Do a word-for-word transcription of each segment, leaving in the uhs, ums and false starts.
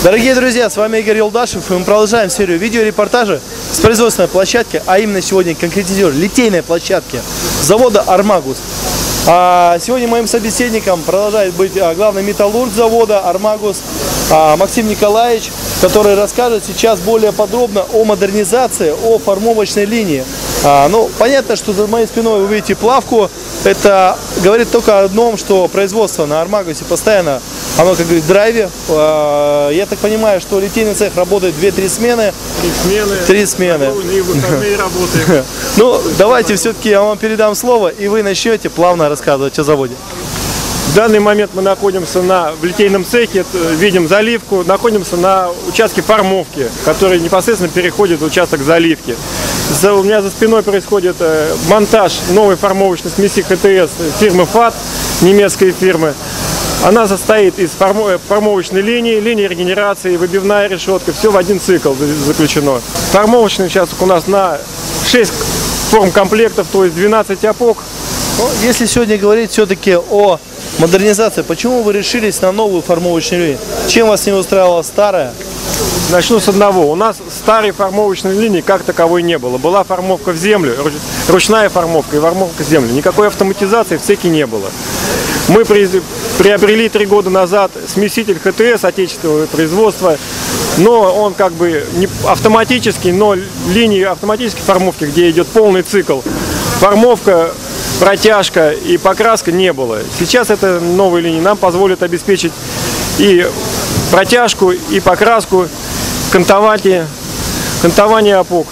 Дорогие друзья, с вами Игорь Юлдашев, и мы продолжаем серию видеорепортажа с производственной площадки, а именно сегодня конкретизируем литейной площадки завода «Армагус». А сегодня моим собеседником продолжает быть главный металлург завода «Армагус» Максим Николаевич, который расскажет сейчас более подробно о модернизации, о формовочной линии. А, ну, понятно, что за моей спиной вы видите плавку. Это говорит только о одном, что производство на «Армагусе» постоянно, оно, как говорит, в драйве. А, я так понимаю, что литейный цех работает две-три смены. Три смены. Три смены. И выходные работаем. Ну, давайте все-таки я вам передам слово, и вы начнете плавно рассказывать о заводе. В данный момент мы находимся на, в литейном цехе, видим заливку, находимся на участке формовки, который непосредственно переходит в участок заливки. За, у меня за спиной происходит э, монтаж новой формовочной смеси ХТС фирмы ФАТ, немецкой фирмы. Она состоит из формо, формовочной линии, линии регенерации, выбивная решетка, все в один цикл заключено. Формовочный участок у нас на шесть формкомплектов, то есть двенадцать опок. Ну, если сегодня говорить все-таки о модернизации, почему вы решились на новую формовочную линию? Чем вас не устраивала старая? Начну с одного. У нас старой формовочной линии как таковой не было. Была формовка в землю, ручная формовка и формовка в землю. Никакой автоматизации в цехе не было. Мы приобрели три года назад смеситель ХТС отечественного производства, но он как бы не автоматический, но линии автоматической формовки, где идет полный цикл, формовка, протяжка и покраска не было. Сейчас эта новая линия нам позволит обеспечить и протяжку, и покраску, кантование, кантование опок.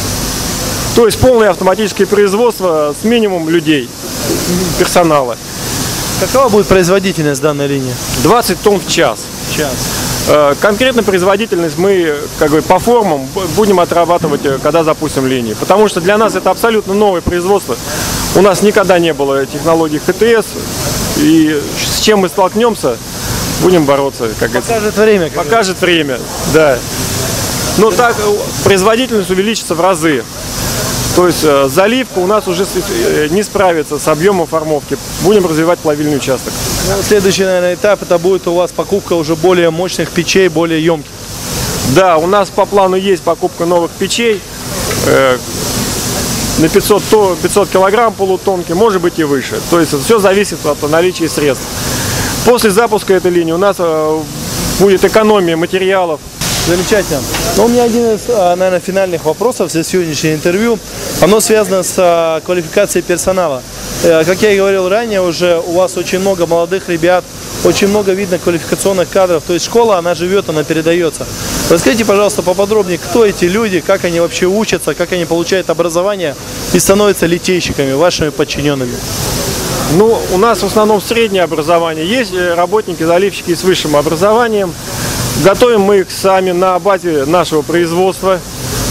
То есть полное автоматическое производство с минимумом людей, персонала. Какова будет производительность данной линии? двадцать тонн в час. час. Конкретно производительность мы как бы по формам будем отрабатывать, когда запустим линии. Потому что для нас это абсолютно новое производство. У нас никогда не было технологий ХТС. И с чем мы столкнемся, будем бороться. Как Покажет это. время. Как Покажет это. время, да. Но так производительность увеличится в разы. То есть э, заливка у нас уже не справится с объемом формовки. Будем развивать плавильный участок. Ну, следующий, наверное, этап это будет у вас покупка уже более мощных печей, более емких. Да, у нас по плану есть покупка новых печей э, на пятьсот килограмм полутонки, может быть и выше. То есть все зависит от наличия средств. После запуска этой линии у нас э, будет экономия материалов. Замечательно. Но у меня один из, наверное, финальных вопросов за сегодняшнее интервью. Оно связано с квалификацией персонала. Как я и говорил ранее, уже у вас очень много молодых ребят, очень много видно квалификационных кадров. То есть школа, она живет, она передается. Расскажите, пожалуйста, поподробнее, кто эти люди, как они вообще учатся, как они получают образование и становятся литейщиками, вашими подчиненными. Ну, у нас в основном среднее образование. Есть работники, заливщики с высшим образованием. Готовим мы их сами на базе нашего производства.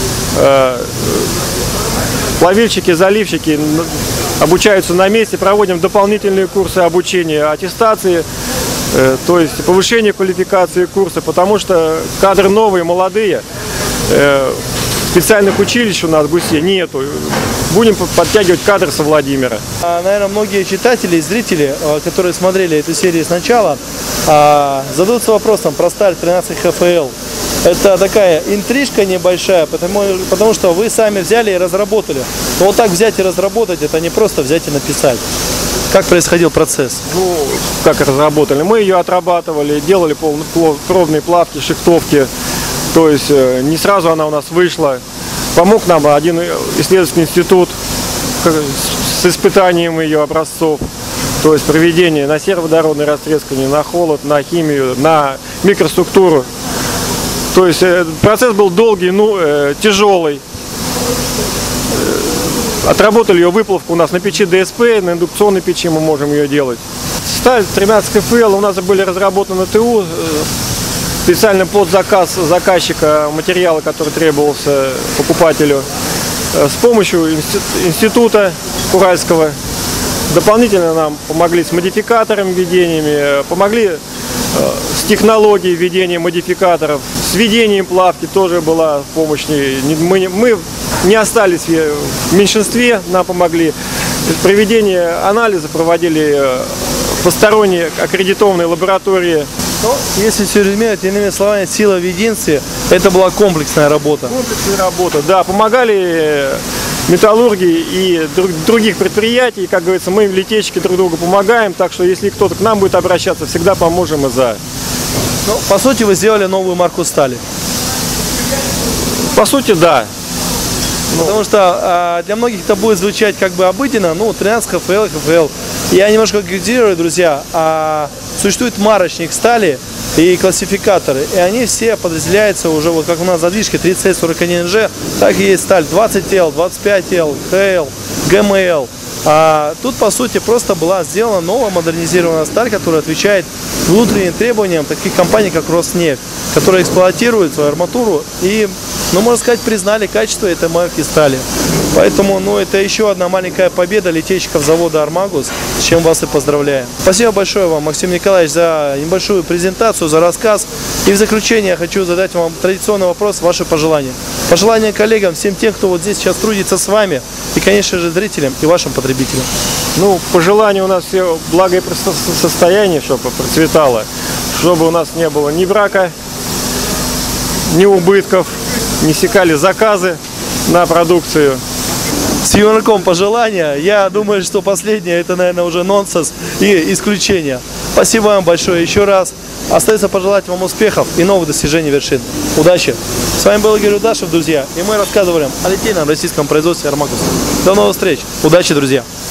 Плавильщики, заливщики обучаются на месте, проводим дополнительные курсы обучения, аттестации, то есть повышение квалификации курса, потому что кадры новые, молодые, специальных училищ у нас в ГУСе нету. Будем подтягивать кадры со Владимира. Наверное, многие читатели и зрители, которые смотрели эту серию сначала, зададутся вопросом про сталь тринадцать ха эф эл. Это такая интрижка небольшая, потому, потому что вы сами взяли и разработали. Но вот так взять и разработать, это не просто взять и написать. Как происходил процесс? Ну, как разработали? Мы ее отрабатывали, делали пробные плавки, шихтовки. То есть не сразу она у нас вышла. Помог нам один исследовательский институт с испытанием ее образцов. То есть проведение на сероводородное растрескивание, на холод, на химию, на микроструктуру. То есть процесс был долгий, ну, э, тяжелый. Отработали ее выплавку у нас на печи ДСП, на индукционной печи мы можем ее делать. Сталь тринадцать ха эф эл у нас были разработаны ТУ, специально под заказ заказчика материала, который требовался покупателю. С помощью института Уральского дополнительно нам помогли с модификаторами, введениями, помогли с технологией введения модификаторов, с введением плавки тоже была помощь. Мы, мы не остались в меньшинстве, нам помогли. Проведение анализа проводили посторонние аккредитованные лаборатории. Ну, если все резюмировать, иными словами, сила в единстве, это была комплексная работа. Комплексная работа, да, помогали металлурги и друг, других предприятий, как говорится, мы в литейщике друг другу помогаем, так что если кто-то к нам будет обращаться, всегда поможем и за. Ну, по сути, вы сделали новую марку стали. По сути, да. Потому что а, для многих это будет звучать как бы обыденно, ну, тринадцать ха эф эл, ха эф эл. Я немножко корректирую, друзья, а, существует марочник стали и классификаторы, и они все подразделяются уже, вот как у нас задвижки тридцать шесть сорок один эн джи, так и есть сталь двадцать эл, двадцать пять эл, ха эл, гэ эм эл. А тут, по сути, просто была сделана новая модернизированная сталь, которая отвечает внутренним требованиям таких компаний, как Роснефть, которые эксплуатируют свою арматуру и, ну, можно сказать, признали качество этой марки стали. Поэтому, ну, это еще одна маленькая победа литейщиков завода «Армагус», с чем вас и поздравляем. Спасибо большое вам, Максим Николаевич, за небольшую презентацию, за рассказ. И в заключение я хочу задать вам традиционный вопрос, ваши пожелания. Пожелания коллегам, всем тем, кто вот здесь сейчас трудится с вами, и, конечно же, зрителям и вашим потребителям. Ну, пожелания у нас все благосостояние, чтобы процветало, чтобы у нас не было ни брака, ни убытков, не секали заказы на продукцию. С юморком пожелания. Я думаю, что последнее это, наверное, уже нонсенс и исключение. Спасибо вам большое еще раз. Остается пожелать вам успехов и новых достижений вершин. Удачи! С вами был Игорь Удашев, друзья, и мы рассказывали о литейном российском производстве «Армагус». До новых встреч! Удачи, друзья!